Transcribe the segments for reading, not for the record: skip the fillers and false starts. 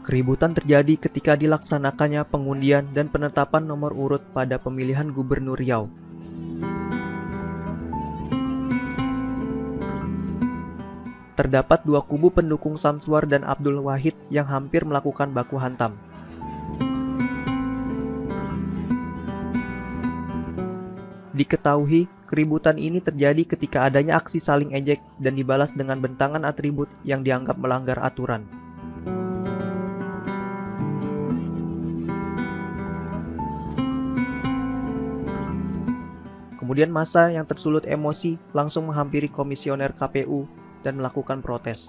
Keributan terjadi ketika dilaksanakannya pengundian dan penetapan nomor urut pada pemilihan Gubernur Riau. Terdapat dua kubu pendukung Samsuar dan Abdul Wahid yang hampir melakukan baku hantam. Diketahui, keributan ini terjadi ketika adanya aksi saling ejek dan dibalas dengan bentangan atribut yang dianggap melanggar aturan. Kemudian massa yang tersulut emosi langsung menghampiri komisioner KPU dan melakukan protes.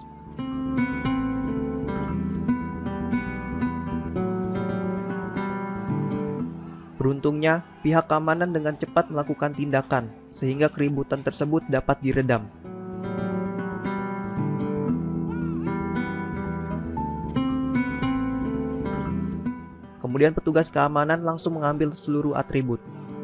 Beruntungnya, pihak keamanan dengan cepat melakukan tindakan, sehingga keributan tersebut dapat diredam. Kemudian petugas keamanan langsung mengambil seluruh atribut.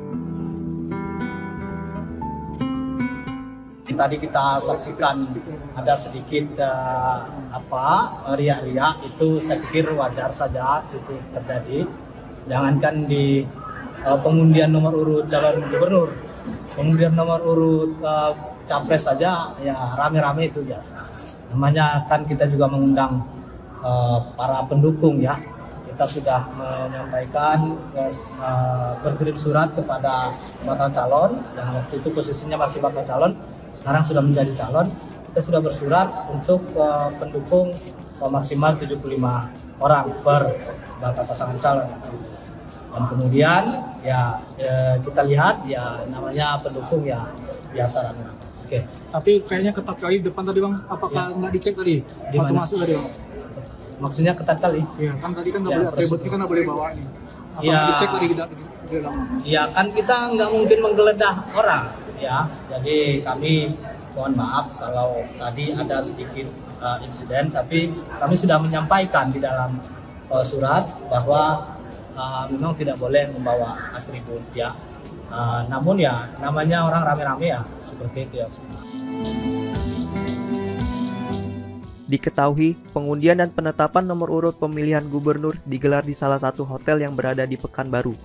Tadi kita saksikan ada sedikit riak-riak, itu saya pikir wajar saja itu terjadi. Jangankan di pengundian nomor urut calon gubernur, pengundian nomor urut capres saja ya rame-rame itu biasa. Namanya kan kita juga mengundang para pendukung ya. Kita sudah menyampaikan berkirim surat kepada bakal calon yang waktu itu posisinya masih bakal calon, sekarang sudah menjadi calon. Kita sudah bersurat untuk pendukung maksimal 75 orang per bakal pasangan calon. Dan kemudian ya kita lihat ya namanya pendukung ya biasa lah. Oke. Tapi kayaknya ketat kali di depan tadi Bang. Apakah nggak dicek tadi? Waktu masuk tadi Bang? Maksudnya ketat kali? Iya kan tadi kan nggak boleh atributnya kan nggak boleh bawa nih. Apakah dicek tadi di dalam? Iya kan kita nggak mungkin menggeledah orang ya. Jadi kami mohon maaf kalau tadi ada sedikit insiden, tapi kami sudah menyampaikan di dalam surat bahwa memang tidak boleh membawa atribut ya. Namun ya namanya orang rame-rame ya seperti itu ya. Diketahui, pengundian dan penetapan nomor urut pemilihan gubernur digelar di salah satu hotel yang berada di Pekanbaru.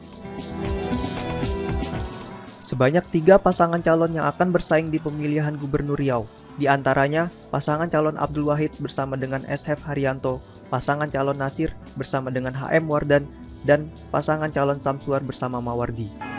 Sebanyak 3 pasangan calon yang akan bersaing di pemilihan Gubernur Riau. Di antaranya, pasangan calon Abdul Wahid bersama dengan S.F. Haryanto, pasangan calon Nasir bersama dengan H.M. Wardan, dan pasangan calon Samsuar bersama Mawardi.